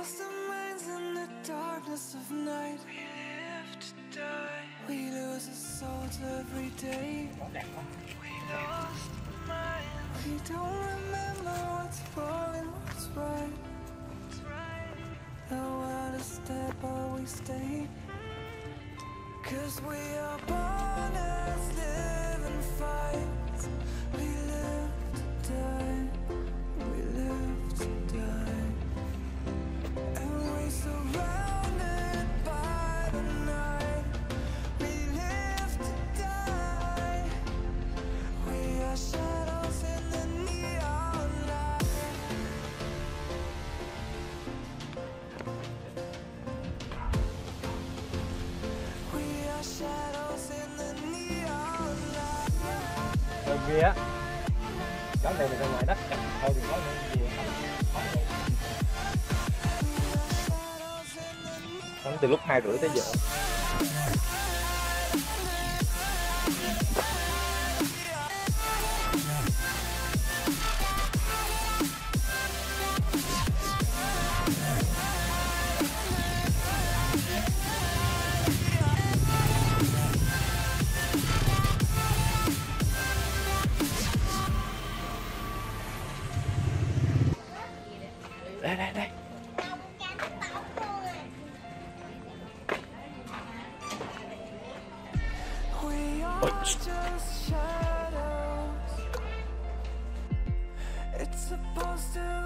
lost our minds in the darkness of night. We live to die. We lose our souls every day. We lost our minds. We don't remember what's wrong and what's right. The world is dead but we stay. 'Cause we are born as living fights. We live to die. We live to die. And we surrounded by the night. We live to die. We are shadows in the neon light. We are shadows in the neon light. Rồi kia á, cái này ra ngoài đất chặt thôi thì có gì bắn từ lúc 2:30 tới giờ. Đây. We are just shadows. It's supposed to